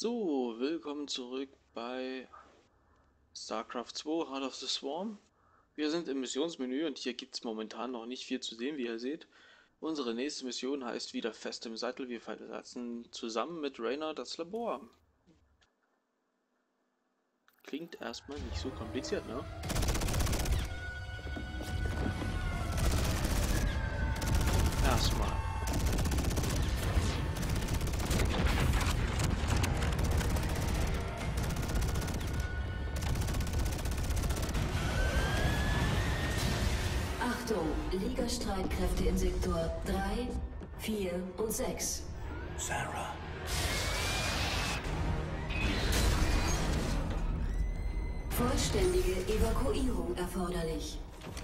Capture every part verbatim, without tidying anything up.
So, willkommen zurück bei StarCraft zwei Heart of the Swarm. Wir sind im Missionsmenü und hier gibt es momentan noch nicht viel zu sehen, wie ihr seht. Unsere nächste Mission heißt wieder Fest im Sattel. Wir verlassen zusammen mit Raynor das Labor. Klingt erstmal nicht so kompliziert, ne? Erstmal. Achtung, Liga-Streitkräfte in Sektor drei, vier und sechs. Sarah. Vollständige Evakuierung erforderlich.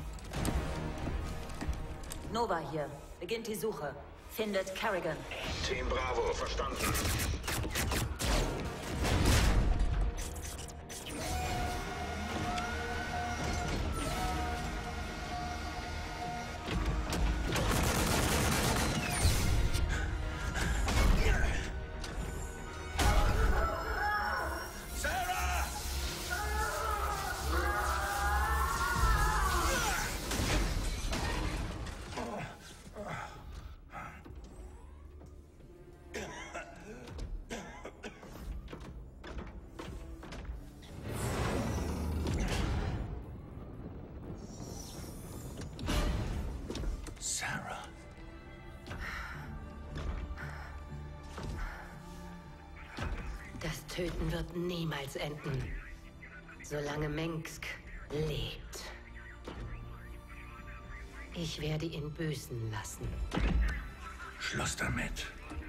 Nova hier. Beginnt die Suche. Findet Kerrigan. Team Bravo, verstanden. Sarah. Das Töten wird niemals enden. Solange Mengsk lebt. Ich werde ihn büßen lassen. Schluss damit.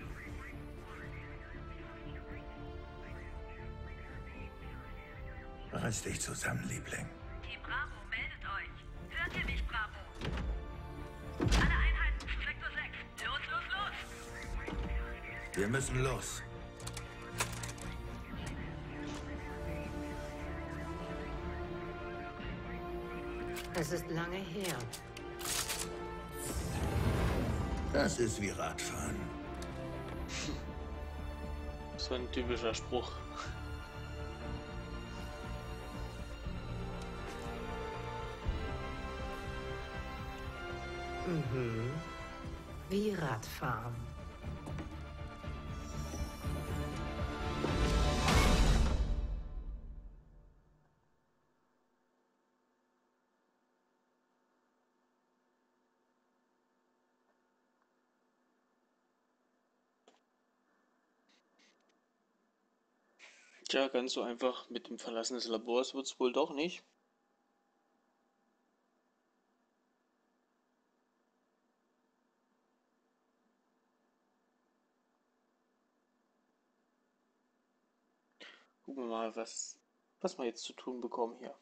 Reiß dich zusammen, Liebling. Team Bravo, meldet euch. Hört ihr mich, Bravo? Alle Einheiten zu Sektor sechs. Los, los, los! Wir müssen los. Es ist lange her. Das ist wie Radfahren. So ein typischer Spruch. Mhm. Wie Radfahren. Tja, ganz so einfach mit dem Verlassen des Labors wird es wohl doch nicht. Gucken wir mal, was, was wir jetzt zu tun bekommen hier.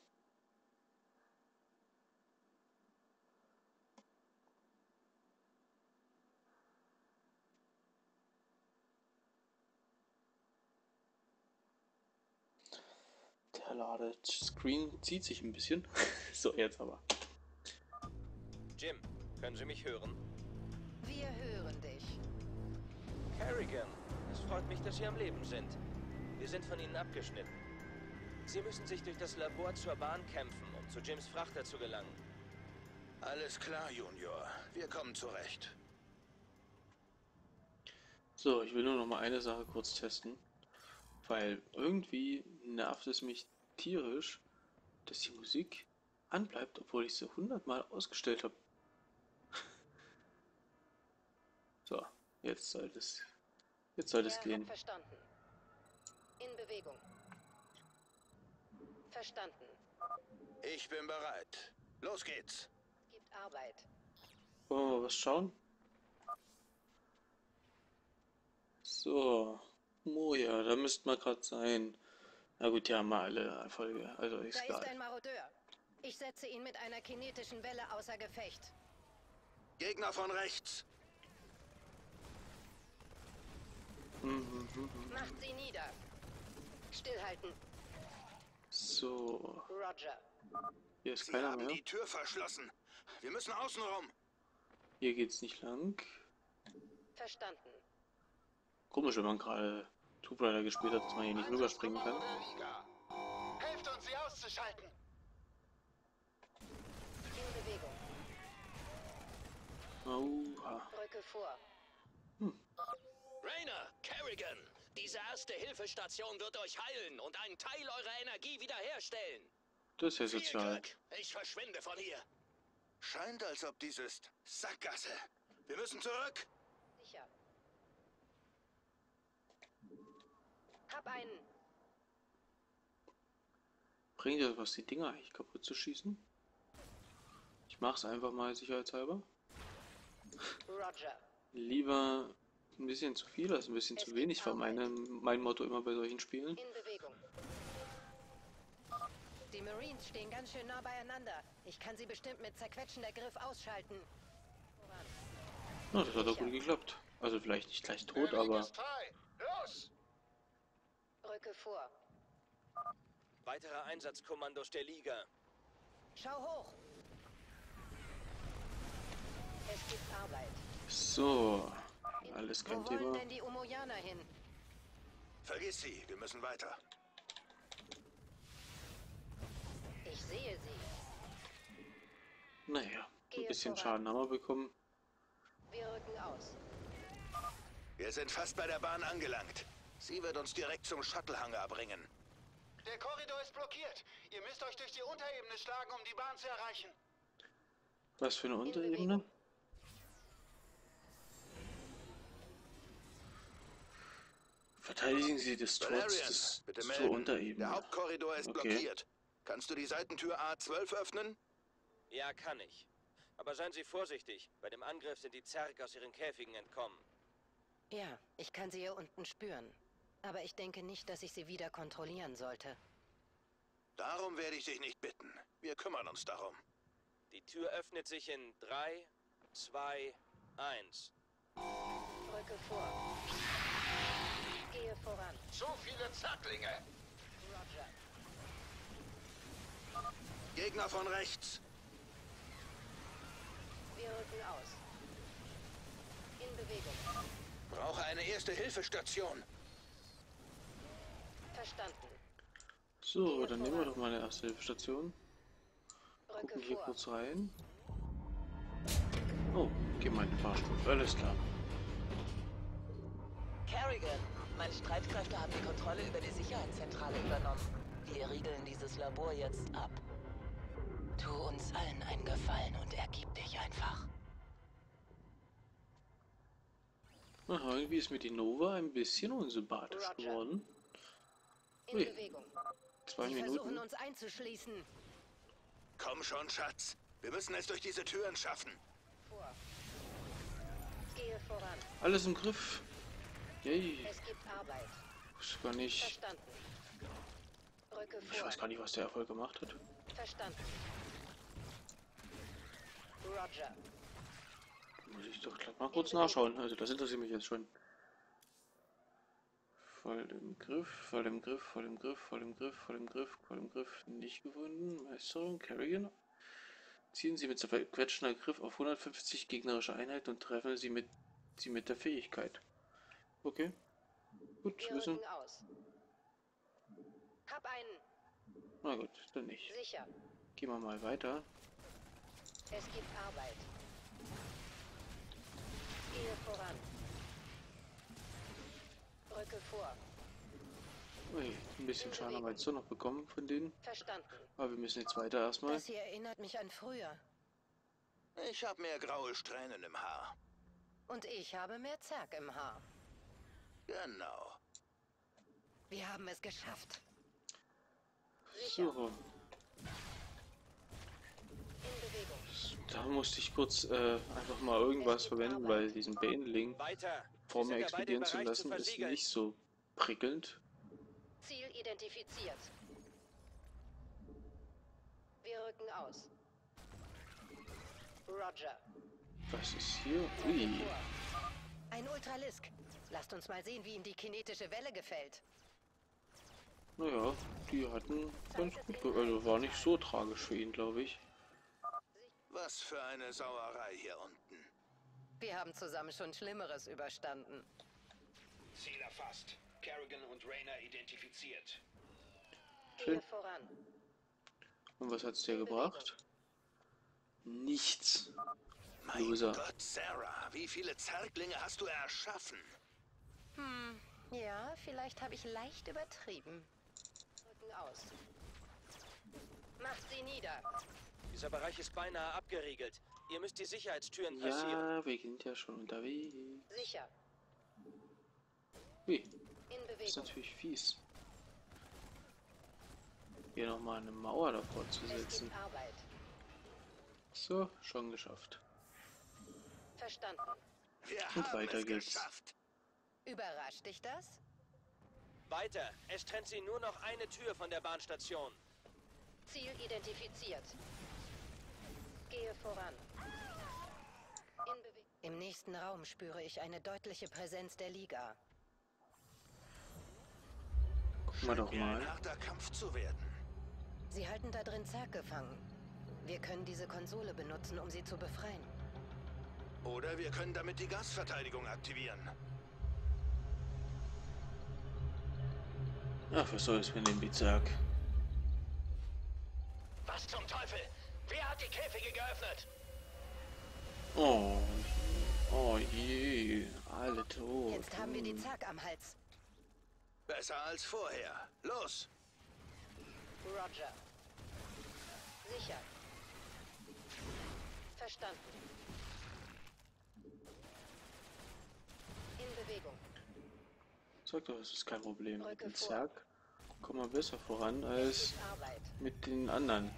Der Ladescreen zieht sich ein bisschen. So, jetzt aber. Jim, können Sie mich hören? Wir hören dich. Kerrigan, es freut mich, dass Sie am Leben sind. Wir sind von Ihnen abgeschnitten. Sie müssen sich durch das Labor zur Bahn kämpfen, um zu Jims Frachter zu gelangen. Alles klar, Junior. Wir kommen zurecht. So, ich will nur noch mal eine Sache kurz testen. Weil irgendwie nervt es mich tierisch, dass die Musik anbleibt, obwohl ich sie hundertmal ausgestellt habe. So, jetzt soll es, jetzt soll es gehen. Verstanden. In Bewegung. Verstanden. Ich bin bereit. Los geht's. Gibt Arbeit. Wollen wir mal was schauen? So, Moja, da müssten wir gerade sein. Na gut, die haben wir alle Erfolge, also ist Da ist egal. ein Marodeur. Ich setze ihn mit einer kinetischen Welle außer Gefecht. Gegner von rechts. Mhm, mhm. Macht sie nieder. Stillhalten. So, Roger. hier ist Sie keiner haben mehr. die Tür verschlossen. Wir müssen außen rum. Hier geht's nicht lang. Verstanden. Komisch, wenn man gerade Tut leider gespielt hat, dass man hier nicht rüberspringen kann. Helft uns, sie auszuschalten. In Bewegung. Oha. Brücke vor. Rainer, Kerrigan, diese Erste-Hilfe-Station wird euch heilen und einen Teil eurer Energie wiederherstellen. Das ist ja Viel sozial. Glück. Ich verschwinde von hier. Scheint, als ob dieses Sackgasse. Wir müssen zurück. Sicher. Hab einen. Bringt das was, die Dinger eigentlich kaputt zu schießen? Ich mach's einfach mal sicherheitshalber. Roger. Lieber ein bisschen zu viel als ein bisschen zu wenig, war meine, mein Motto immer bei solchen Spielen. In Bewegung. Die Marines stehen ganz schön nah beieinander. Ich kann sie bestimmt mit zerquetschender Griff ausschalten. Voran. Na, das hat doch gut geklappt. Also vielleicht nicht gleich tot, Der Weg aber ist frei. Los! Brücke vor. Weitere Einsatzkommandos der Liga. Schau hoch. Es gibt Arbeit. so, alles kein Wo wollen Thema. denn die Umoyaner hin? Vergiss sie, wir müssen weiter. Ich sehe sie. Naja, ein Gehe bisschen voran. Schaden haben wir bekommen. Wir rücken aus. Wir sind fast bei der Bahn angelangt. Sie wird uns direkt zum Shuttle-Hangar bringen. Der Korridor ist blockiert. Ihr müsst euch durch die Unterebene schlagen, um die Bahn zu erreichen. Was für eine In Unterebene? Bewegung. Verteidigen Sie das Tor Valerian, des, bitte zur melden. Unterebene. Der Hauptkorridor ist Okay. blockiert. Kannst du die Seitentür A zwölf öffnen? Ja, kann ich. Aber seien Sie vorsichtig. Bei dem Angriff sind die Zerg aus ihren Käfigen entkommen. Ja, ich kann sie hier unten spüren. Aber ich denke nicht, dass ich sie wieder kontrollieren sollte. Darum werde ich dich nicht bitten. Wir kümmern uns darum. Die Tür öffnet sich in drei, zwei, eins. Brücke vor. Gehe voran. Zu viele Zacklinge! Roger. Gegner von rechts. Wir rücken aus. In Bewegung. Brauche eine Erste-Hilfe-Station. Verstanden. So, dann nehmen wir doch mal eine erste Hilfestation. Brücke Gucken hier vor. kurz rein. Oh, geh mal in den Fahrstuhl. Alles klar. Kerrigan, meine Streitkräfte haben die Kontrolle über die Sicherheitszentrale übernommen. Wir riegeln dieses Labor jetzt ab. Tu uns allen einen Gefallen und ergib dich einfach. Aha, irgendwie ist mir die Nova ein bisschen unsympathisch Roger. geworden. In Ui. Bewegung. Zwei Sie versuchen Minuten. uns einzuschließen. Komm schon, Schatz. Wir müssen es durch diese Türen schaffen. Vor. Gehe voran. Alles im Griff. Yay. Es gibt Arbeit. Ich weiß gar nicht. Verstanden. Brücke Ich vor. weiß gar nicht, was der Erfolg gemacht hat. Verstanden. Roger. Muss ich doch gleich mal kurz nachschauen. Also das interessiert mich jetzt schon. Voll im Griff, voll im Griff, voll im Griff, voll im Griff, voll im Griff, voll im Griff. Nicht gefunden. Meisterung, Kerrigan. Ziehen Sie mit zerquetschender Griff auf hundertfünfzig gegnerische Einheiten und treffen Sie mit sie mit der Fähigkeit. Okay. Gut, Wir wissen. rücken aus. Hab einen. Na gut, dann nicht. Sicher. Gehen wir mal weiter. Es gibt Arbeit. Gehe voran. Brücke vor. Ui, ein bisschen Schaden haben wir jetzt so noch bekommen von denen. Verstanden. Aber wir müssen jetzt weiter erstmal. Das hier erinnert mich an früher. Ich habe mehr graue Strähnen im Haar. Und ich habe mehr Zerg im Haar. Genau. Wir haben es geschafft. So, In Bewegung. da musste ich kurz äh, einfach mal irgendwas verwenden, weil diesen Baneling Weiter! vor Sie mir sind dabei, den explodieren zu Bereich lassen, ist versiegeln. nicht so prickelnd. Ziel identifiziert. Wir rücken aus. Roger. Was ist hier? Ui. Vor. Ein Ultralisk. Lasst uns mal sehen, wie ihm die kinetische Welle gefällt. Naja, die hatten ganz gut, ge also war nicht so tragisch für ihn, glaube ich. Was für eine Sauerei hier unten. Wir haben zusammen schon Schlimmeres überstanden. Ziel erfasst. Kerrigan und Rayner identifiziert. Gehe voran. Und was hat's dir gebracht? Nichts. Mein Loser. Gott, Sarah, wie viele Zerglinge hast du erschaffen? Hm, ja, vielleicht habe ich leicht übertrieben. Rücken aus. Macht sie nieder. Dieser Bereich ist beinahe abgeriegelt. Ihr müsst die Sicherheitstüren passieren. Ja, wir sind ja schon unterwegs. Sicher. Ui, In das ist Bewegung. natürlich fies. Hier nochmal eine Mauer davor zu Es setzen. gibt Arbeit. So, schon geschafft. Verstanden. Wir Und haben weiter es geht's. geschafft. Überrascht dich das? Weiter. Es trennt sie nur noch eine Tür von der Bahnstation. Ziel identifiziert. Gehe voran. In Bewe Im nächsten Raum spüre ich eine deutliche Präsenz der Liga. Gucken wir doch Mir ein mal. harter Kampf zu werden. Sie halten da drin Zerg gefangen. Wir können diese Konsole benutzen, um sie zu befreien. Oder wir können damit die Gasverteidigung aktivieren. Ach, was soll es mit dem Bizark? Was zum Teufel? Wer hat die Käfige geöffnet? Oh, oh je, alle tot. Jetzt haben wir die Zerg am Hals. Besser als vorher. Los! Roger. Sicher. Verstanden. In Bewegung. Sag doch, es ist kein Problem. Mit Rücke dem vor. Zerg kommen wir besser voran Es als ist Arbeit. mit den anderen.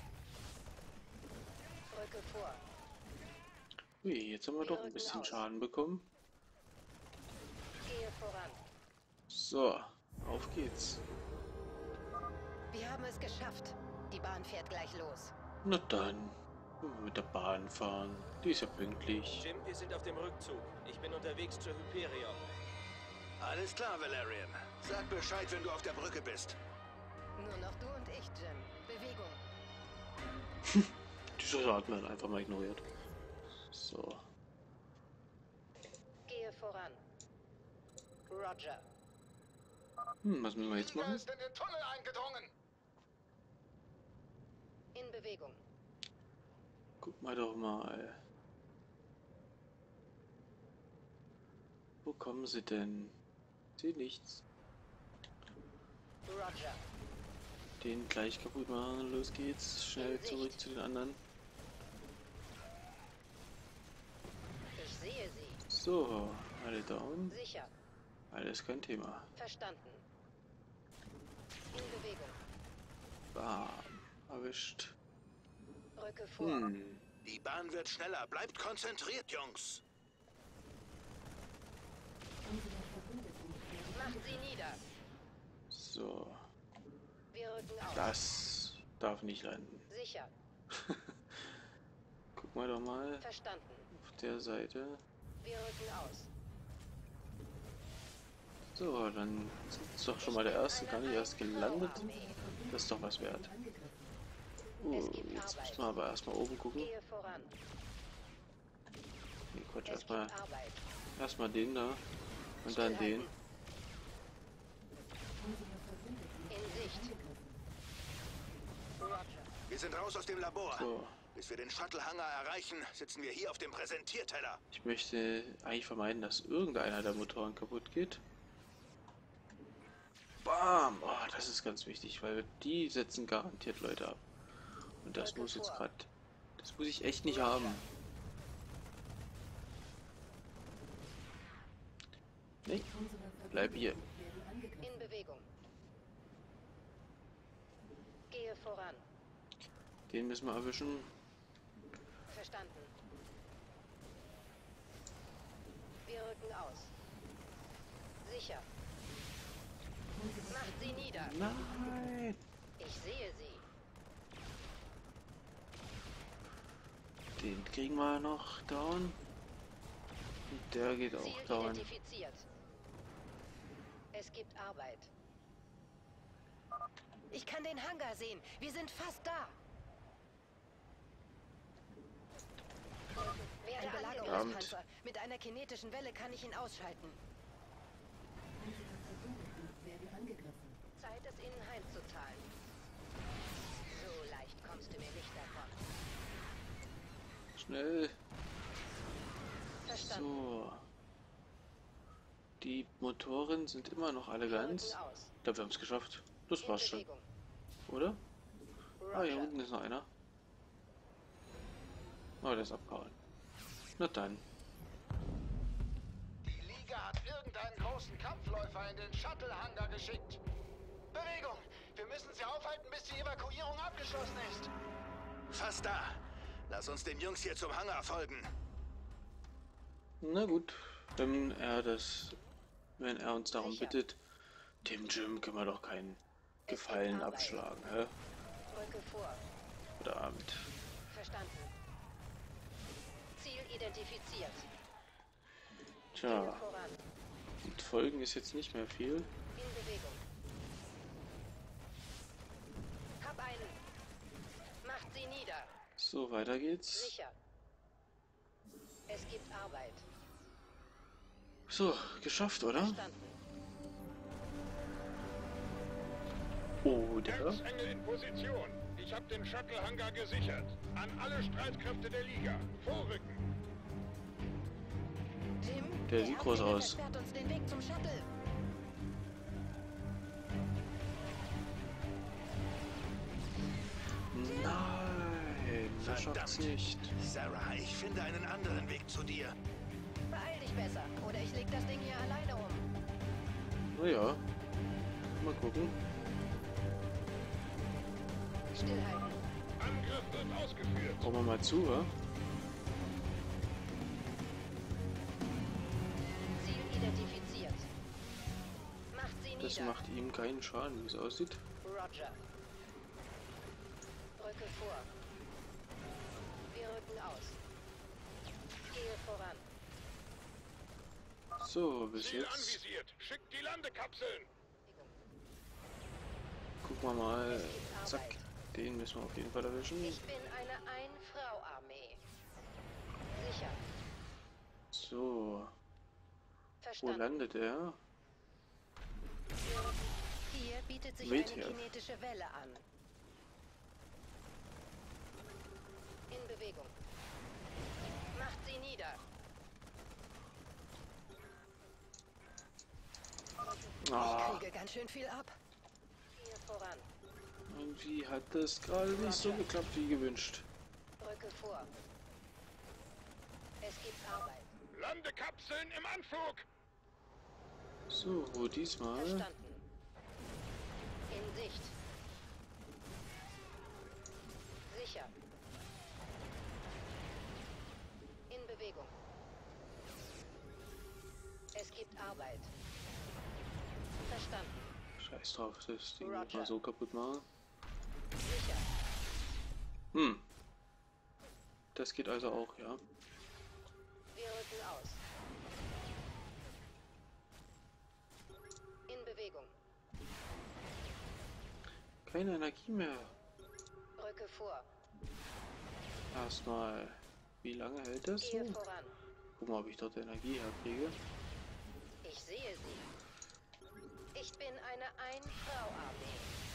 Rücke vor. Ui, jetzt haben wir doch ein bisschen Schaden bekommen. Gehe voran. So, auf geht's. Wir haben es geschafft. Die Bahn fährt gleich los. Na dann, wollen wir mit der Bahn fahren. Die ist ja pünktlich. Jim, wir sind auf dem Rückzug. Ich bin unterwegs zur Hyperion. Alles klar, Valerian. Sag Bescheid, wenn du auf der Brücke bist. Nur noch du und ich, Jim. Bewegung. Diese hat man einfach mal ignoriert. So. Gehe voran. Roger. Hm, was müssen wir jetzt machen? in den Tunnel eingedrungen. In Bewegung. Guck mal doch mal. Wo kommen sie denn? Ich sehe nichts. Roger. Den gleich kaputt machen. Los geht's. Schnell zurück zu den anderen. Ich sehe sie. So, alle down. Sicher. Alles kein Thema. Verstanden. In Bewegung. Bam. Erwischt. Rücke vor. Hm. Die Bahn wird schneller. Bleibt konzentriert, Jungs. Macht sie nieder. So. Wir rücken aus. Das darf nicht landen. Sicher. Guck mal doch mal Verstanden. auf der Seite. Wir rücken aus. So, dann ist doch schon mal der erste gar nicht erst gelandet. Das ist doch was wert. Uh, jetzt müssen wir aber erstmal oben gucken. Gehe voran. Nee, Quatsch, Es erstmal gibt Arbeit. erstmal den da und dann den. In Sicht. Roger. Wir sind raus aus dem Labor. So, Bis wir den Shuttle-Hangar erreichen, sitzen wir hier auf dem Präsentierteller. ich möchte eigentlich vermeiden, dass irgendeiner der Motoren kaputt geht. Bam! Oh, das ist ganz wichtig, weil die setzen garantiert Leute ab. Und das muss jetzt gerade... Das muss ich echt nicht haben. Nee, bleib hier. In Bewegung. Gehe voran. Den müssen wir erwischen. Verstanden. Wir rücken aus. Sicher. Macht sie nieder. Nein! Ich sehe sie. Den kriegen wir noch down. Und der geht auch Ziel down. identifiziert. Es gibt Arbeit. Ich kann den Hangar sehen. Wir sind fast da. Ein Belagerungspanzer. Mit einer kinetischen Welle kann ich ihn ausschalten. Schnell. Verstanden. So. Die Motoren sind immer noch alle Wir ganz. rücken aus. Ich glaube, wir haben es geschafft. Das In war's schon. Bewegung. Oder? Ah, hier Roger. unten ist noch einer. Oh, der ist abgehauen. Na dann. Die Liga hat irgendeinen großen Kampfläufer in den Shuttle-Hangar geschickt. Bewegung! Wir müssen sie aufhalten, bis die Evakuierung abgeschlossen ist. Fast da. Lass uns den Jungs hier zum Hangar folgen. Na gut, wenn er das, wenn er uns darum Sicher. bittet, dem Jim können wir doch keinen Gefallen Arbeit. abschlagen, hä? Rücke vor. Oder Abend. Verstanden. Ziel identifiziert. Tja, Gehe voran. mit Folgen ist jetzt nicht mehr viel. In Bewegung. Hab einen. Macht sie nieder. So, weiter geht's. Sicher. Es gibt Arbeit. So, geschafft, oder? Verstanden. Oder? Engel in Position. Ich habe den Shuttle-Hangar gesichert. An alle Streitkräfte der Liga. Vorrücken. Jim, Der sieht groß Erzengel aus. versperrt uns den Weg zum Shuttle. Nein, das schafft's Verdammt. nicht. Sarah, ich finde einen anderen Weg zu dir. Beeil dich besser, oder ich leg das Ding hier alleine um. Naja, mal gucken. Stillhalten. Angriff wird ausgeführt. Brauchen wir mal zu, wa? Ziel identifiziert. Macht sie Das nieder. macht ihm keinen Schaden, wie es aussieht. Roger. Rücke vor. Wir rücken aus. Gehe voran. So, bis Ziel jetzt anvisiert. Schickt die Landekapseln. gucken wir mal. Zack, den müssen wir auf jeden Fall erwischen. Ich bin eine Ein-Frau-Armee. Sicher. So, wo Verstanden. landet er? Hier bietet sich Weht eine her. kinetische Welle an. In Bewegung. Macht sie nieder. Ah, Ich kriege ganz schön viel ab. Gehe voran. irgendwie hat das gerade nicht so geklappt wie gewünscht. Rücke vor. Es gibt Arbeit. Landekapseln im Anflug. So, wo diesmal? Verstanden. In Sicht. Sicher. In Bewegung. Es gibt Arbeit. Verstanden. Scheiß drauf, das Ding wird Roger. mal so kaputt machen. Sicher. Hm. Das geht also auch, ja. Wir rücken aus. In Bewegung. Keine Energie mehr. Rücke vor. Erstmal, wie lange hält das so? Gehe voran. Guck mal, ob ich dort Energie herkriege. Ich sehe sie. Ich bin eine Ein-Frau-Armee.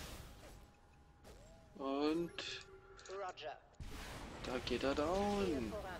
Und Roger. da geht er Gehe down. voran.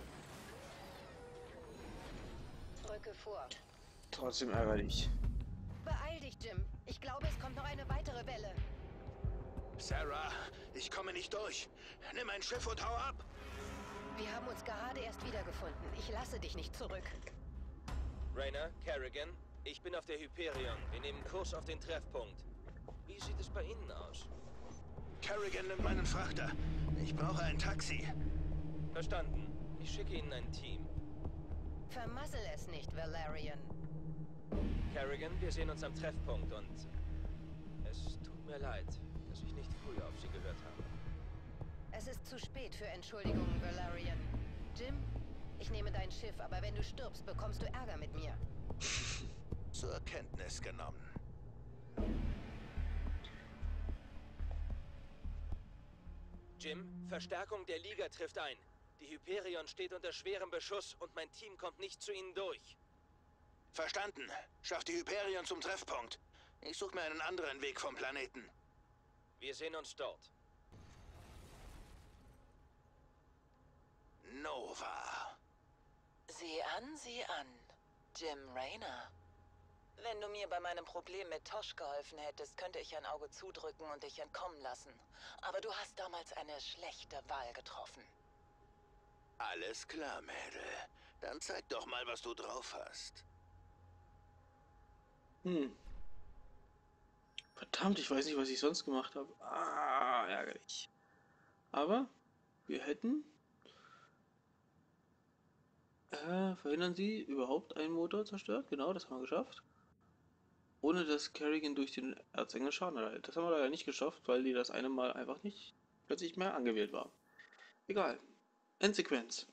Rücke vor. Trotzdem ärgerlich. Beeil dich, Jim. Ich glaube, es kommt noch eine weitere Welle. Sarah, ich komme nicht durch. Nimm ein Schiff und hau ab. Wir haben uns gerade erst wiedergefunden. Ich lasse dich nicht zurück. Rainer, Kerrigan, ich bin auf der Hyperion. Wir nehmen Kurs auf den Treffpunkt. Wie sieht es bei Ihnen aus? Kerrigan nimmt meinen Frachter. Ich brauche ein Taxi. Verstanden. Ich schicke Ihnen ein Team. Vermassel es nicht, Valerian. Kerrigan, wir sehen uns am Treffpunkt und es tut mir leid, dass ich nicht früher auf Sie gehört habe. Es ist zu spät für Entschuldigungen, Valerian. Jim, ich nehme dein Schiff, aber wenn du stirbst, bekommst du Ärger mit mir. Zur Kenntnis genommen. Jim, Verstärkung der Liga trifft ein. Die Hyperion steht unter schwerem Beschuss und mein Team kommt nicht zu Ihnen durch. Verstanden. Schaff die Hyperion zum Treffpunkt. Ich suche mir einen anderen Weg vom Planeten. Wir sehen uns dort. Nova. Sieh an, sieh an. Jim Raynor. Wenn du mir bei meinem Problem mit Tosh geholfen hättest, könnte ich ein Auge zudrücken und dich entkommen lassen. Aber du hast damals eine schlechte Wahl getroffen. Alles klar, Mädel. Dann zeig doch mal, was du drauf hast. Hm. Verdammt, ich weiß nicht, was ich sonst gemacht habe. Ah, ärgerlich. Aber wir hätten... Äh, verhindern Sie überhaupt einen Motor zerstört? Genau, das haben wir geschafft. Ohne dass Kerrigan durch den Erzengel Schaden erhält. Das haben wir leider nicht geschafft, weil die das eine Mal einfach nicht plötzlich mehr angewählt war. Egal. Endsequenz.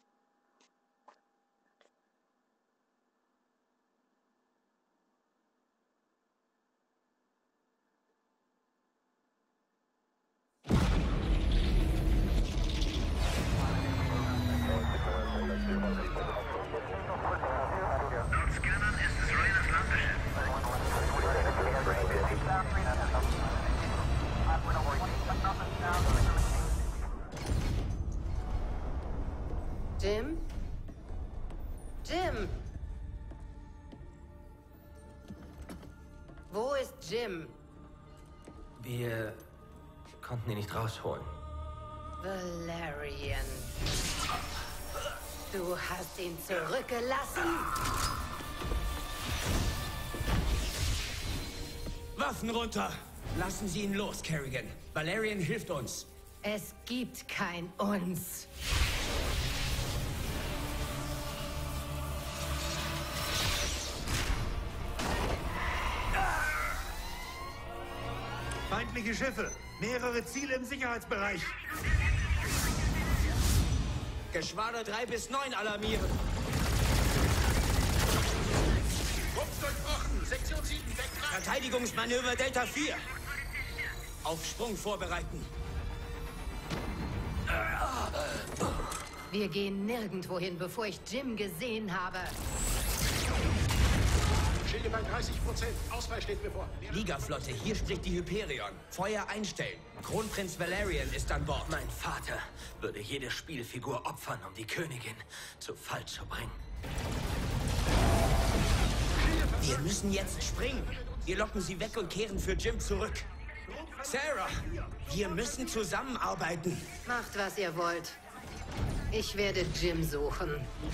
Jim? Jim! Wo ist Jim? Wir konnten ihn nicht rausholen. Valerian. Du hast ihn zurückgelassen? Waffen runter! Lassen Sie ihn los, Kerrigan. Valerian hilft uns. Es gibt kein Uns. Feindliche Schiffe. Mehrere Ziele im Sicherheitsbereich. Geschwader drei bis neun alarmieren. Rumpf durchbrochen. Sektion sieben, Deck drei. Verteidigungsmanöver Delta vier. Auf Sprung vorbereiten. Wir gehen nirgendwo hin, bevor ich Jim gesehen habe. Schilde bei dreißig Prozent. Ausfall steht bevor. Liga-Flotte, hier spricht die Hyperion. Feuer einstellen. Kronprinz Valerian ist an Bord. Mein Vater würde jede Spielfigur opfern, um die Königin zu Fall zu bringen. Wir müssen jetzt springen. Wir locken sie weg und kehren für Jim zurück. Sarah, wir müssen zusammenarbeiten. Macht, was ihr wollt. Ich werde Jim suchen.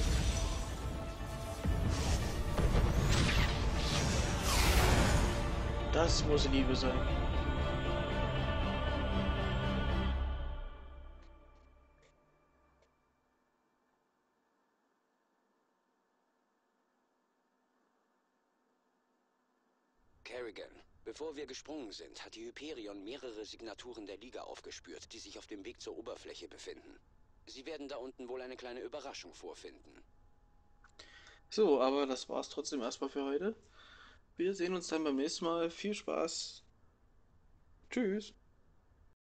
Das muss Liebe sein. Kerrigan, bevor wir gesprungen sind, hat die Hyperion mehrere Signaturen der Liga aufgespürt, die sich auf dem Weg zur Oberfläche befinden. Sie werden da unten wohl eine kleine Überraschung vorfinden. So, aber das war's trotzdem erstmal für heute. Wir sehen uns dann beim nächsten Mal. Viel Spaß. Tschüss.